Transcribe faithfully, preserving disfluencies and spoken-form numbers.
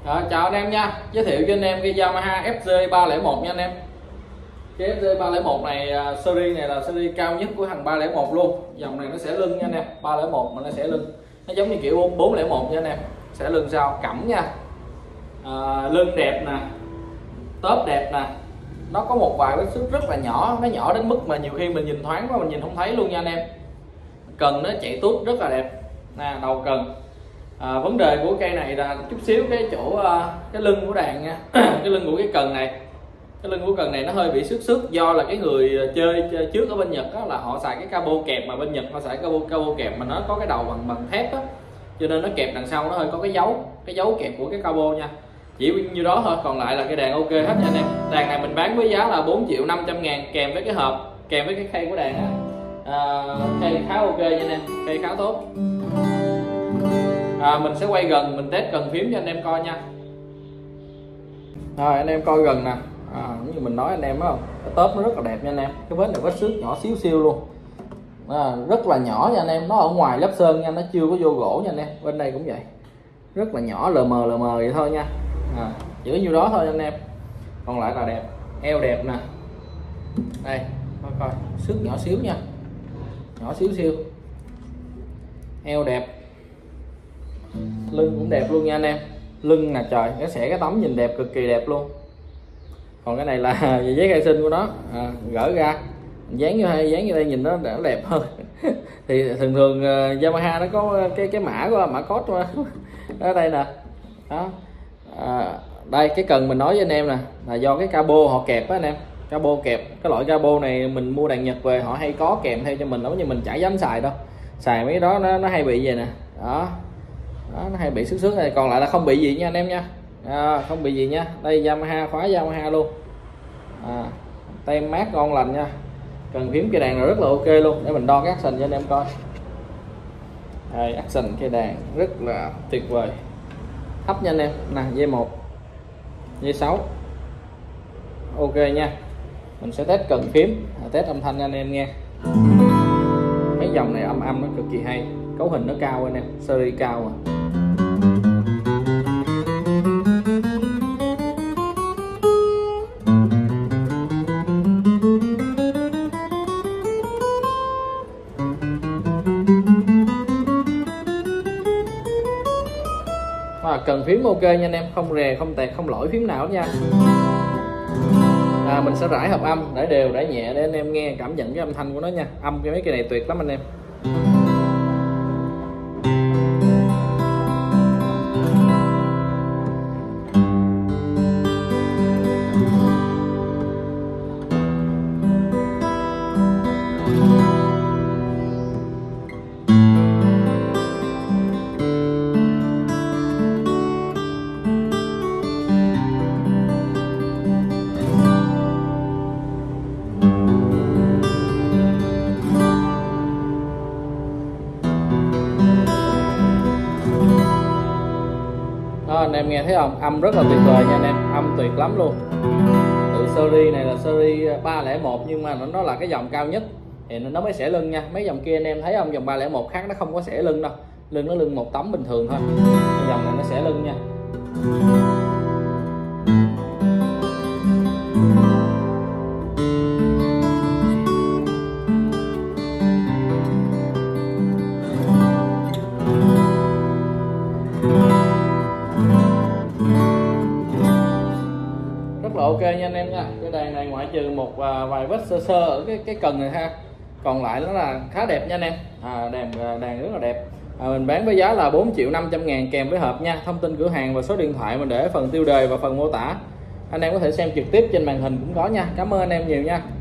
À, chào anh em nha, giới thiệu cho anh em cái Yamaha F Z ba không một nha anh em. Cái F Z ba không một này, series này là series cao nhất của thằng ba không một luôn. Dòng này nó sẽ lưng nha anh em, ba không một mà nó sẽ lưng, nó giống như kiểu bốn không một nha anh em. Sẽ lưng sau cẩm nha, à, lưng đẹp nè, tớp đẹp nè. Nó có một vài vết xước rất là nhỏ, nó nhỏ đến mức mà nhiều khi mình nhìn thoáng quá mình nhìn không thấy luôn nha anh em. Cần nó chạy tuốt rất là đẹp nè, đầu cần. À, vấn đề của cây này là chút xíu cái chỗ uh, cái lưng của đàn nha. Cái lưng của cái cần này, cái lưng của cần này nó hơi bị xước xước, do là cái người chơi, chơi trước ở bên Nhật đó, là họ xài cái cabo kẹp, mà bên Nhật họ xài cabo cabo kẹp mà nó có cái đầu bằng bằng thép á, cho nên nó kẹp đằng sau nó hơi có cái dấu cái dấu kẹp của cái cabo nha. Chỉ nhiêu đó thôi, còn lại là cái đàn ok hết nha anh em. Đàn này mình bán với giá là bốn triệu năm trăm ngàn kèm với cái hộp, kèm với cái khay của đàn á. À, khay khá ok nha anh em, khay khá tốt. À, mình sẽ quay gần mình test cần phím cho anh em coi nha. Rồi anh em coi gần nè, à, như mình nói anh em thấy không, cái tớp nó rất là đẹp nha anh em. Cái vết này vết xước nhỏ xíu xiu luôn, à, rất là nhỏ nha anh em. Nó ở ngoài lớp sơn nha, nó chưa có vô gỗ nha anh em. Bên đây cũng vậy, rất là nhỏ, lờ mờ lờ mờ vậy thôi nha. À, chỉ có nhiêu đó thôi anh em, còn lại là đẹp. Eo đẹp nè, đây coi coi, xước nhỏ xíu nha, nhỏ xíu xíu. Eo đẹp, lưng cũng đẹp luôn nha anh em. Lưng nè, trời, nó sẽ cái tấm nhìn đẹp, cực kỳ đẹp luôn. Còn cái này là giấy khai sinh của nó, à, gỡ ra dán như hay dán như đây nhìn nó đã đẹp hơn. Thì thường thường uh, Yamaha nó có cái cái mã của mã code mà. Ở đây nè đó. À, đây cái cần mình nói với anh em nè, là do cái cabo họ kẹp á anh em. Cabo kẹp, cái loại cabo này mình mua đàn Nhật về họ hay có kèm theo cho mình đó, nhưng mình chả dám xài đâu. Xài mấy cái đó nó, nó hay bị vậy nè đó. Đó, nó hay bị xước xước này, còn lại là không bị gì nha anh em nha. À, không bị gì nha. Đây Yamaha, khóa Yamaha luôn, à, tem mát ngon lành nha. Cần phím cây đàn là rất là ok luôn. Để mình đo cái action cho anh em coi. Đây, action cây đàn rất là tuyệt vời, thấp nha anh em nè, dây một, dây sáu ok nha. Mình sẽ test cần phím, test âm thanh cho anh em nghe. Mấy dòng này âm âm nó cực kỳ hay, cấu hình nó cao anh em, series cao mà. À, cần phím ok nha anh em, không rè, không tẹt, không lỗi phím nào hết nha. À, mình sẽ rải hợp âm, rải đều, rải nhẹ để anh em nghe cảm nhận cái âm thanh của nó nha. Âm cái mấy cái này tuyệt lắm anh em. Đó, anh em nghe thấy không, âm rất là tuyệt vời nha anh em, âm tuyệt lắm luôn. Tự series này là series ba không một, nhưng mà nó, nó là cái dòng cao nhất thì nó mới xẻ lưng nha. Mấy dòng kia anh em thấy không, dòng ba không một khác nó không có xẻ lưng đâu, lưng nó lưng một tấm bình thường thôi. Dòng này nó xẻ lưng nha. Ok nha anh em nha. Cái đàn này ngoại trừ một vài vết sơ sơ ở cái cái cần này ha, còn lại nó là khá đẹp nha anh em. À, đàn đàn rất là đẹp. À, mình bán với giá là bốn triệu năm trăm ngàn kèm với hộp nha. Thông tin cửa hàng và số điện thoại mình để phần tiêu đề và phần mô tả, anh em có thể xem trực tiếp trên màn hình cũng có nha. Cảm ơn anh em nhiều nha.